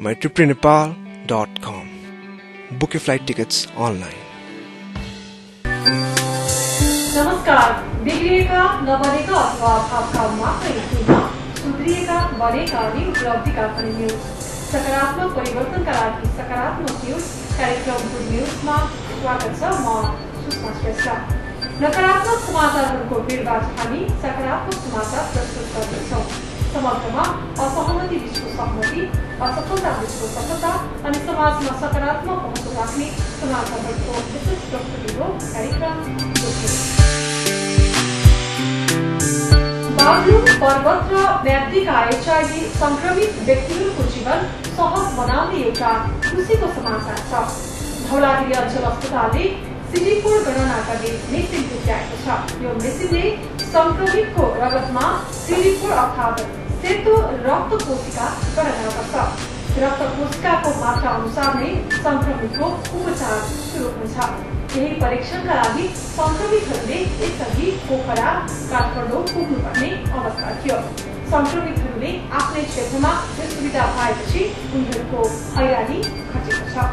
mytriptynepal.com. Book your flight tickets online. नमस्कार। बिग्रिएका नबनेका अथवा अभावका मात्रै होइन, सुध्रिएका बनेका अनि उपलब्धिका पनि न्यूज। सकारात्मक परिवर्तनका लागि सकारात्मक न्यूज कार्यक्रम गुड न्यूजमा स्वागत छ। म सुषमा श्रेष्ठ। नकारात्मक समाचारहरूको भिडबाट हामी सकारात्मक समाचार प्रस्तुत गर्दैछौँ। समग्रमा असहमति बीचको सहमति, असफलता बीचको सफलता अनि समाजमा सकारात्मक महत्व राख्ने समाचारहरूको विशेष प्रस्तुति हो कार्यक्रम गुड न्यूज। बागलुङ पर्वत र म्याग्दीका एचआईभी संक्रमित व्यक्तिहरूको जीवन सहज बनाउने एउटा खुसीको समाचार छ। धौलागिरी अञ्चल अस्पतालले CD4 गणना गर्ने मेसिन भित्राएको छ। यो मेसिनले संक्रमितको रगतमा CD4 अर्थात् सेतो रक्त कोशिका गणना गर्छ। रक्त कोशिकाको मात्रा अनुसार नै संक्रमितको उपचार सुरु हुन्छ। यही परीक्षणका लागि संक्रमितहरूले यसअघि पोखरा, काठमाडौँ पुग्नुपर्ने अवस्था थियो। संक्रमितहरूले आफ्नै क्षेत्रमा यो सुविधा पाएपछि उनीहरूको हैरानी घटेको छ।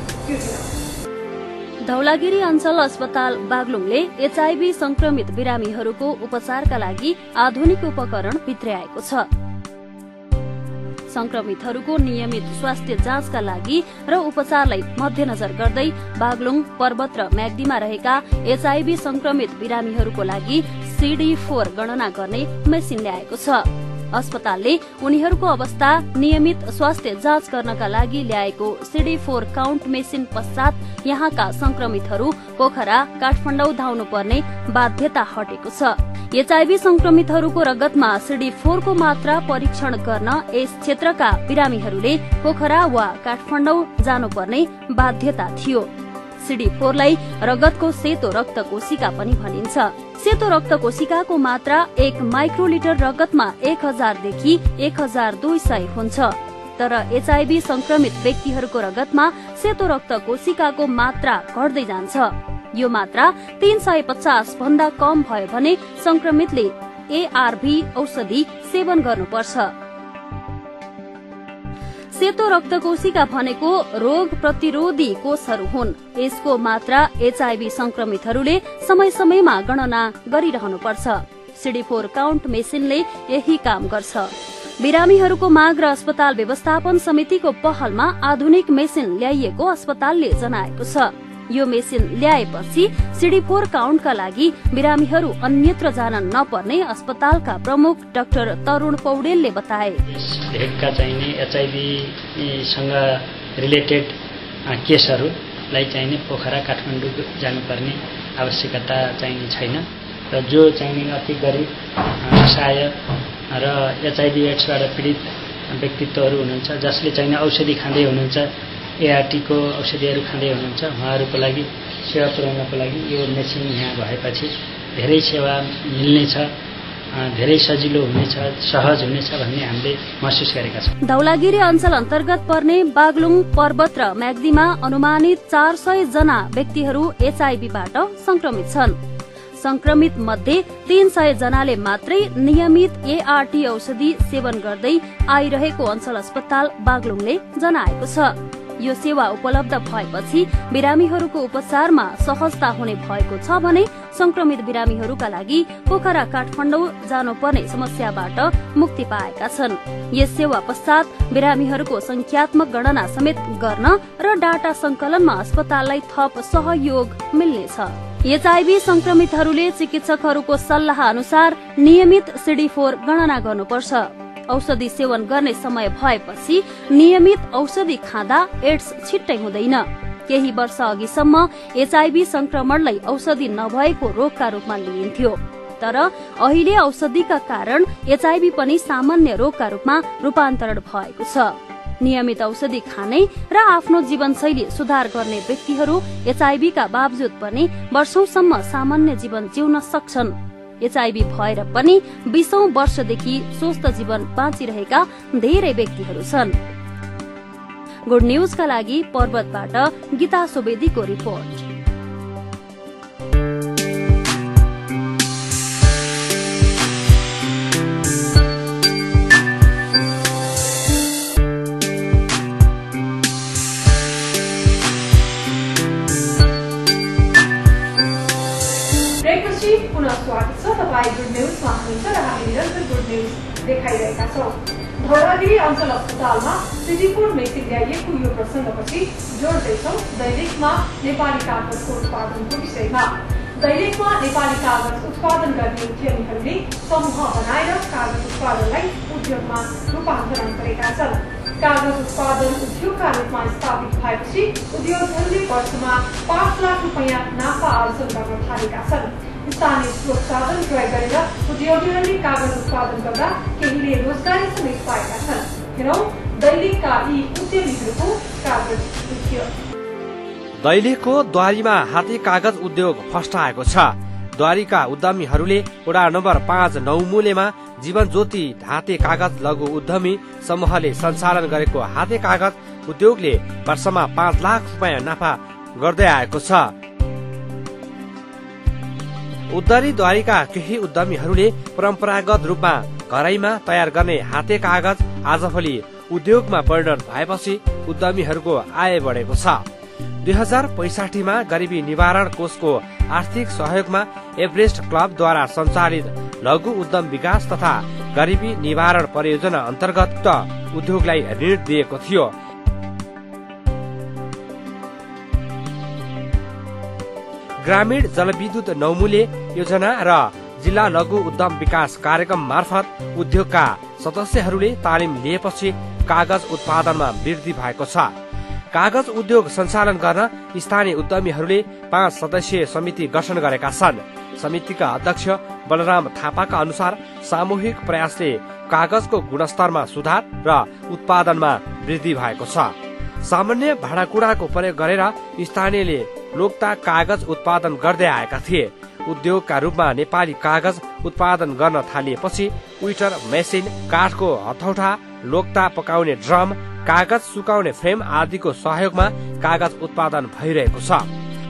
धौलागिरी अञ्चल अस्पताल बागलुङले एचआईभी संक्रमित बिरामीहरूको उपचारका लागि आधुनिक उपकरण भित्र्याएको छ। संक्रमितहरूको नियमित स्वास्थ्य जाँचका लागि र उपचारलाई मध्यनजर गर्दै बागलुङ पर्वत र म्याग्दीमा रहेका एचआईभी संक्रमित बिरामीहरूको लागि CD4 गणना गर्ने मेसिन ल्याएको छ। अस्पतालले उनीहरूको अवस्था नियमित स्वास्थ्य जाँच गर्नका लागि ल्याएको CD4 काउन्ट मेसिन पश्चात यहाँका संक्रमितहरू पोखरा, काठमाडौँ धाउनुपर्ने बाध्यता हटेको छ। एचआईभी संक्रमितहरूको रगतमा CD4 को मात्रा परीक्षण गर्न यस क्षेत्रका बिरामीहरूले पोखरा वा काठमाडौँ जानुपर्ने बाध्यता थियो। CD4 लाई रगतको सेतो रक्त कोशिका पनि भनिन्छ। सेतो रक्त कोशिकाको मात्रा 1 माइक्रोलिटर रगतमा 1000 देखि 1200 हुन्छ। तर एचआईभी संक्रमित व्यक्तिहरूको रगतमा सेतो रक्त कोशिकाको मात्रा घट्दै जान्छ। यो मात्रा 350 भन्दा कम भयो भने संक्रमितले ARV औषधि सेवन गर्नुपर्छ। सेतो रक्त कोशिका भनेको रोग प्रतिरोधी कोषहरू हुन्। यसको मात्रा एचआईभी संक्रमितहरूले समय समयमा गणना गरिरहनुपर्छ। CD4 काउन्ट मेसिनले यही काम गर्छ। बिरामीहरूको माग र अस्पताल व्यवस्थापन समितिको पहलमा आधुनिक मेसिन ल्याइएको अस्पतालले जनाएको छ। यो मेसिन ल्याएपछि CD4 काउन्टका लागि बिरामीहरू अन्यत्र जान नपर्ने अस्पतालका प्रमुख डाक्टर तरुण पौडेलले बताए। भेगका चाहिने एचआईभी सँग रिलेटेड केसहरूलाई चाहिने पोखरा, काठमाडौँ जानुपर्ने आवश्यकता चाहिने छैन र जो चाहिने अति गरिब, असहाय र एचआईभी एड्सबाट पीडित व्यक्तित्वहरू हुनुहुन्छ, जसले चाहिने औषधि खाँदै हुनुहुन्छ, ART को औषधिहरू खाँदै हुनुहुन्छ, उहाँहरूको लागि सेवा पुर्याउनको लागि यो मेसिन यहाँ भएपछि धेरै सेवा मिल्नेछ, धेरै सजिलो हुनेछ, सहज हुनेछ भन्ने हामीले महसुस गरेका छौँ। धौलागिरी अञ्चल अन्तर्गत पर्ने बागलुङ पर्वत र म्याग्दीमा अनुमानित 400 जना व्यक्तिहरू एचआईभीबाट संक्रमित छन्। संक्रमित मध्ये 300 जनाले मात्रै नियमित ART औषधि सेवन गर्दै आइरहेको अञ्चल अस्पताल बागलुङले जनाएको छ। यो सेवा उपलब्ध भएपछि बिरामीहरूको उपचारमा सहजता हुने भएको छ भने संक्रमित बिरामीहरूका लागि पोखरा, काठमाडौँ जानुपर्ने समस्याबाट मुक्ति पाएका छन्। यस सेवा पश्चात बिरामीहरूको संख्यात्मक गणना समेत गर्न र डाटा संकलनमा अस्पताललाई थप सहयोग मिल्नेछ। एचआईभी संक्रमितहरूले चिकित्सकहरूको सल्लाह अनुसार नियमित CD4 गणना गर्नुपर्छ। औषधि सेवन गर्ने समय भएपछि नियमित औषधि खाँदा एड्स छिट्टै हुँदैन। केही वर्ष अघिसम्म एचआईभी संक्रमणलाई औषधि नभएको रोगका रूपमा लिइन्थ्यो। तर अहिले औषधिका कारण एचआईभी पनि सामान्य रोगका रूपमा रूपान्तरण भएको छ। नियमित औषधि खाने र आफ्नो जीवनशैली सुधार गर्ने व्यक्तिहरू एचआईभीका बावजुद पनि वर्षौंसम्म सामान्य जीवन जिउन सक्छन्। एचआईभी भएर पनि 20औं वर्षदेखि स्वस्थ जीवन बाँचिरहेका धेरै व्यक्तिहरू छन्। गुड न्यूजका लागि पर्वतबाट गीता सुवेदीको रिपोर्ट। पुनः स्वागत छ। तपाईँ गुड न्युजमा हुनुहुन्छ र हामी निरन्तर गुड न्युज देखाइरहेका छौँ। धौलागिरी अञ्चल अस्पतालमा सिडी4 मेसिन ल्याइएको यो प्रसङ्गपछि जोड्दैछौँ दैलेखमा नेपाली कागजको उत्पादनको विषयमा। दैलेखमा नेपाली कागज उत्पादन गर्ने उद्यमीहरूले समूह बनाएर कागज उत्पादनलाई उद्योगमा रूपान्तरण गरेका छन्। कागज उत्पादन उद्योगका रूपमा स्थापित भएपछि उद्योगहरूले वर्षमा 5 लाख रुपैयाँ नाफा आर्जन गर्न थालेका छन्। स्थानीय स्रोत साधन प्रयोग गरेर उद्योगीहरूले कागज उत्पादन गर्दा केहीले रोजगारी समेत पाएका छन्। हेरौँ दैलेखका यी उद्यमीहरूको कागज उद्योग। दैलेखको द्वारीमा हाते कागज उद्योग फस्टाएको छ। द्वारीका उद्यमीहरूले वडा नम्बर 5 नौमुलेमा जीवन ज्योति हाते कागज लघु उद्यमी समूहले सञ्चालन गरेको हाते कागज उद्योगले वर्षमा 5 लाख रुपैयाँ नाफा गर्दै आएको छ। उद्धरी द्वारीका केही उद्यमीहरूले परम्परागत रूपमा घरैमा तयार गर्ने हाते कागज आजभोलि उद्योगमा परिणत भएपछि उद्यमीहरूको आय बढेको छ। 2065 मा गरिबी निवारण कोषको आर्थिक सहयोगमा एभरेस्ट क्लबद्वारा सञ्चालित लघु उद्यम विकास तथा गरिबी निवारण परियोजना अन्तर्गत उद्योगलाई ऋण दिएको थियो। ग्रामीण जलविद्युत नौमुले योजना र जिल्ला लघु उद्यम विकास कार्यक्रम मार्फत उद्योगका सदस्यहरूले तालिम लिएपछि कागज उत्पादनमा वृद्धि भएको छ। कागज उद्योग सञ्चालन गर्न स्थानीय उद्यमीहरूले 5 सदस्यीय समिति गठन गरेका छन्। समितिका अध्यक्ष बलराम थापाका अनुसार सामूहिक प्रयासले कागजको गुणस्तरमा सुधार र उत्पादनमा वृद्धि भएको छ। सामान्य भाँडाकुँडाको प्रयोग गरेर स्थानीयले लोकता कागज उत्पादन गर्दै आएका थिए। उद्योगका रूपमा नेपाली कागज उत्पादन गर्न थालिएपछि विटर मेसिन, काठको हथौठा, लोकता पकाउने ड्रम, कागज सुकाउने फ्रेम आदिको सहयोगमा कागज उत्पादन भइरहेको छ।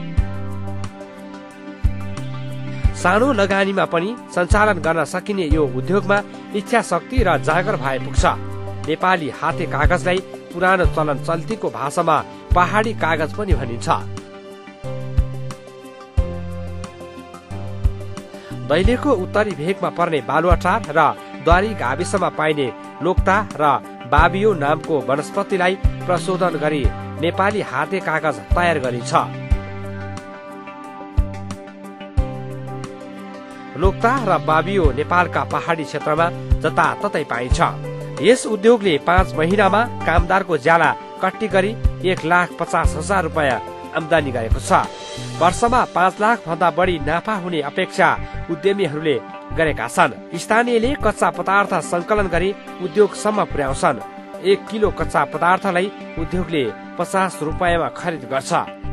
सानो लगानीमा पनि सञ्चालन गर्न सकिने यो उद्योगमा इच्छा शक्ति र जागर भए पुग्छ। नेपाली हाते कागजलाई पुरानो चलन चल्तीको भाषामा पहाडी कागज पनि भनिन्छ। दैलेखको उत्तरी भेगमा पर्ने बालुवाटार र द्वारी गाविसमा पाइने लोकता र बाबियो नामको वनस्पतिलाई प्रशोधन गरी नेपाली हाते कागज तयार गरिन्छ। लोकता र बाबियो नेपालका पहाडी क्षेत्रमा जताततै पाइन्छ। यस उद्योगले 5 महिनामा कामदारको ज्याला कट्टी गरी 1,50,000 रुपैयाँ आमदानी गरेको छ। वर्षमा 5 लाख भन्दा बढी नाफा हुने अपेक्षा उद्यमीहरूले गरेका छन्। स्थानीयले कच्चा पदार्थ संकलन गरी उद्योगसम्म पुर्याउँछन्। 1 किलो कच्चा पदार्थलाई उद्योगले 50 रुपैयाँमा खरिद गर्छ।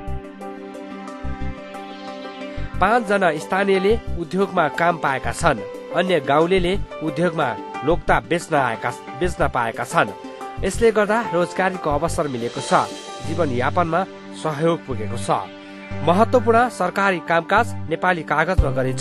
5 जना स्थानीयले उद्योगमा काम पाएका छन्। अन्य गाउँलेले उद्योगमा लोकता बेच्न पाएका छन्। यसले गर्दा रोजगारीको अवसर मिलेको छ। जीवनयापनमा सहयोग पुगेको छ। महत्वपूर्ण सरकारी कामकाज नेपाली कागजमा गरिन्छ।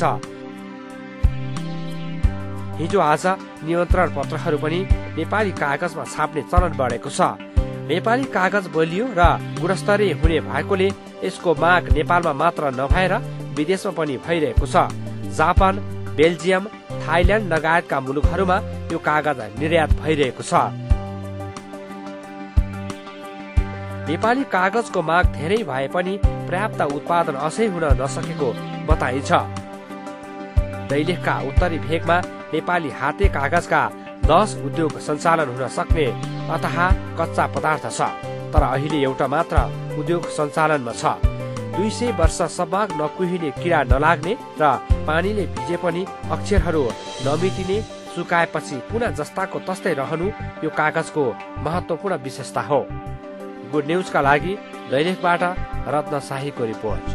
हिजो आज निमन्त्रण पत्रहरू पनि नेपाली कागजमा छाप्ने चलन बढेको छ। नेपाली कागज बलियो र गुणस्तरीय हुने भएकोले यसको माग नेपालमा मात्र नभएर विदेशमा पनि भइरहेको छ। जापान, बेल्जियम, थाइल्याण्ड लगायतका मुलुकहरूमा यो कागज निर्यात भइरहेको छ। नेपाली कागजको माग धेरै भए पनि पर्याप्त उत्पादन अझै हुन नसकेको बताइन्छ। दैलेखका उत्तरी भेगमा नेपाली हाते कागजका 10 उद्योग सञ्चालन हुन सक्ने अथाह कच्चा पदार्थ छ। तर अहिले एउटा मात्र उद्योग सञ्चालनमा छ। 200 वर्षसम्म नकुहिने किरा नलाग्ने र पानीले भिजे पनि अक्षरहरू नमिटिने, सुकाएपछि पुनः जस्ताको तस्तै रहनु यो कागजको महत्वपूर्ण विशेषता हो। गुड न्युजका लागि दैलेखबाट रत्न शाहीको रिपोर्ट।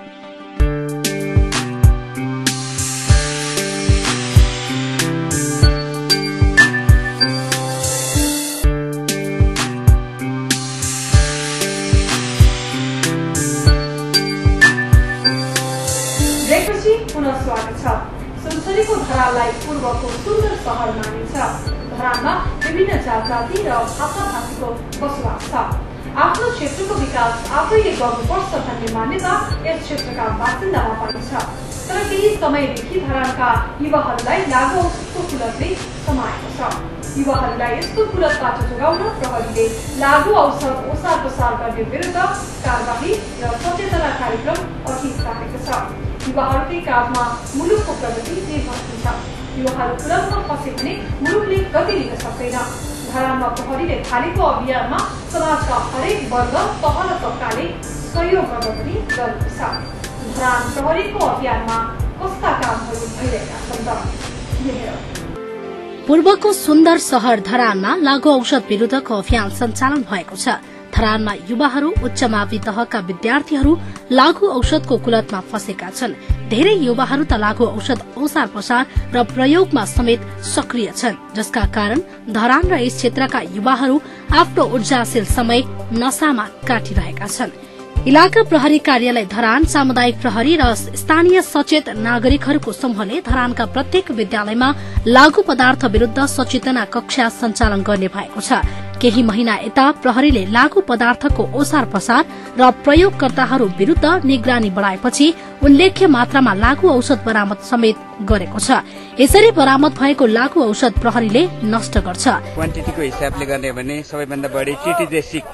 पुनः स्वागत छ। सुनसरीको धरानलाई पूर्वको सुन्दर सहर मानिन्छ। धरानमा विभिन्न जात-जाति र भाषा-भाषीको बसोबास छ। आफ्नो क्षेत्रको विकास आफैले गर्नुपर्छ भन्ने मान्यता यस क्षेत्रका बासिन्दामा पनि छ। तर केही समयदेखि धरानका युवाहरूलाई लागु औषधको कुलतले समाएको छ। युवाहरूलाई यस्तो कुलतबाट जोगाउन प्रहरीले लागु औषध ओसार पसार गर्ने विरुद्ध कारबाही र सचेतना कार्यक्रम अघि सारेको छ। युवाहरूकै काममा मुलुकको प्रगति निर्भर हुन्छ। युवाहरू कुलतमा फसे भने मुलुकले गति लिन सक्दैन। धरानमा प्रहरीले थालेको अभियानमा समाजका हरेक वर्ग तह र तबकाले सहयोग गर्न पनि गरेको छ। धरान प्रहरीको अभियानमा कस्ता कामहरू भइरहेका छन् त? पूर्वको सुन्दर शहर धरानमा लागु औषध विरुद्धको अभियान सञ्चालन भएको छ। धरानमा युवाहरू उच्च मावि तहका विद्यार्थीहरू लागु औषधको कुलतमा फसेका छन्। धेरै युवाहरू त लागु औषध ओसार पसार र प्रयोगमा समेत सक्रिय छन्, जसका कारण धरान र यस क्षेत्रका युवाहरू आफ्नो ऊर्जाशील समय नशामा काटिरहेका छन्। इलाका प्रहरी कार्यालय धरान, सामुदायिक प्रहरी र स्थानीय सचेत नागरिकहरूको समूहले धरानका प्रत्येक विद्यालयमा लागु पदार्थ विरूद्ध सचेतना कक्षा सञ्चालन गर्ने भएको छ। केही महिना यता प्रहरीले लागु पदार्थको ओसार पसार र प्रयोगकर्ताहरू विरूद्ध निगरानी बढ़ाएपछि उल्लेख्य मात्रामा लागु औषध बरामद समेत गरेको छ। यसरी बरामद भएको लागु औषध प्रहरीले नष्ट गर्छ। क्वान्टिटीको हिसाबले गर्ने भने सबैभन्दा बढी टिटिजेसिक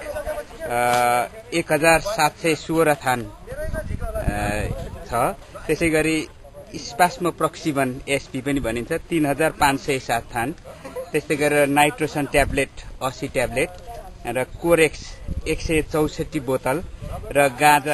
1716 थान छ। त्यसै गरी स्पास्मोप्रोक्सिबन एसपी पनि भनिन्छ 3507 थान। त्यस्तै गरेर नाइट्रोसन ट्याब्लेट 80 ट्याब्लेट र कोरेक्स 164 बोतल र गाँजा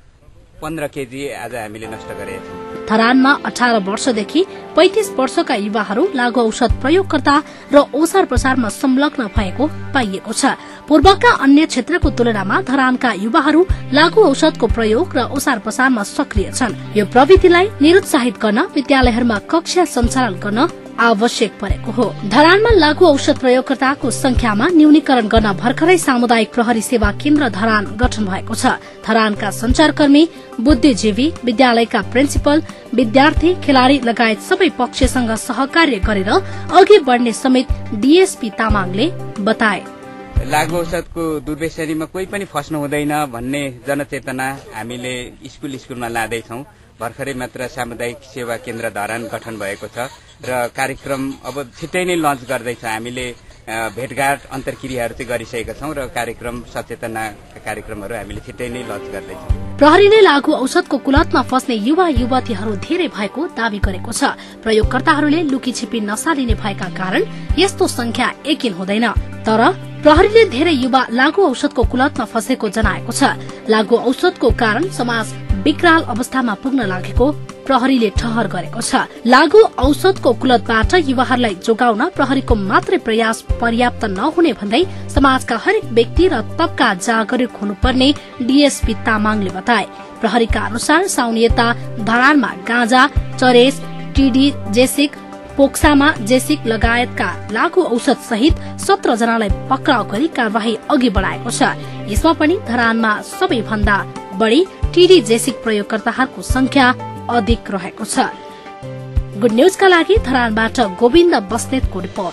15 केजी आज हामीले नष्ट गरेका छौं। धरानमा 18 वर्षदेखि 35 वर्षका युवाहरू लागु औषध प्रयोगकर्ता र ओसार प्रसारमा संलग्न भएको पाइएको छ। पूर्वका अन्य क्षेत्रको तुलनामा धरानका युवाहरू लागु औषधको प्रयोग र ओसार प्रसारमा सक्रिय छन्। यो प्रवृत्तिलाई निरुत्साहित गर्न विद्यालयहरूमा कक्षा सञ्चालन गर्न आवश्यक परेको हो। धरानमा लागु औषध प्रयोगकर्ताको संख्यामा न्यूनीकरण गर्न भर्खरै सामुदायिक प्रहरी सेवा केन्द्र धरान गठन भएको छ। धरानका संचारकर्मी, बुद्धिजीवी, विद्यालयका प्रिन्सिपल, विद्यार्थी, खेलाड़ी लगायत सबै पक्षसँग सहकार्य गरेर अघि बढ़ने समेत डीएसपी तामाङले बताए। लागु औषधको दुर्व्यसनीमा कोही पनि फस्नु हुँदैन भन्ने जनचेतना हामीले स्कूलमा लाँदैछौं। भर्खरै मात्र सामुदायिक सेवा केन्द्र धरान गठन भएको छ र कार्यक्रम अब छिट्टै नै लन्च गर्दैछ। हामीले भेटघाट अन्तर्क्रियाहरू चाहिँ गरिसकेका छौं र कार्यक्रम सचेतना कार्यक्रमहरू हामीले छिट्टै नै लन्च गर्दैछौं। प्रहरीले लागु औषधको कुलतमा फस्ने युवा युवतीहरू धेरै भएको दावी गरेको छ। प्रयोगकर्ताहरूले लुकीछिपी नशा लिने भएका कारण यस्तो संख्या यकिन हुँदैन। तर प्रहरीले धेरै युवा लागु औषधको कुलतमा फसेको जनाएको छ। लागु औषधको कारण समाज विकराल अवस्थामा पुग्न लागेको प्रहरीले ठहर गरेको छ। लागु औषधको कुलतबाट युवाहरूलाई जोगाउन प्रहरीको मात्रै प्रयास पर्याप्त नहुने भन्दै समाजका हरेक व्यक्ति र तबका जागरूक हुनुपर्ने डीएसपी तामाङले बताए। प्रहरीका अनुसार साउनियता धरानमा गाँजा, चरेस, टीडी जेसिक, पोक्सामा जेसिक लगायतका लागु औषध सहित 17 जनालाई पक्राउ गरी कार्यवाही अघि बढ़ाएको छ। यसमा पनि धरानमा सबैभन्दा बढ़ी टीडी जेसिक प्रयोगकर्ताहरूको संख्या अधिक रहेको छ। गुड न्यूजका लागि धरानबाट गोविन्द बस्नेतको रिपोर्ट।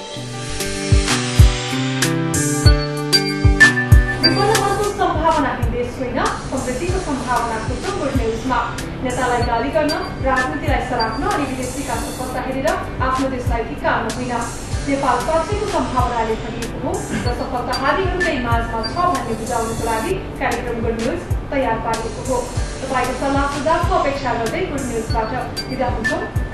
सम्भावना देश होइन, समृद्धिको सम्भावना खुल्छ गुड न्यूजमा। नेतालाई गाली गर्न, राजनीतिलाई सराप्न अनि विदेशीका सफलता हेरेर आफ्नो देशलाई धिक्कार्न होइन। नेपाल पक्षको सम्भावनाले भरिएको हो र सफलताहारीहरूकै माझमा छ भन्ने बुझाउनको लागि कार्यक्रम गुड न्यूज तयार पारिएको हो। तपाईको सल्लाह सुझावको अपेक्षा गर्दै गुड न्यूजबाट बिदा हुन्छौं।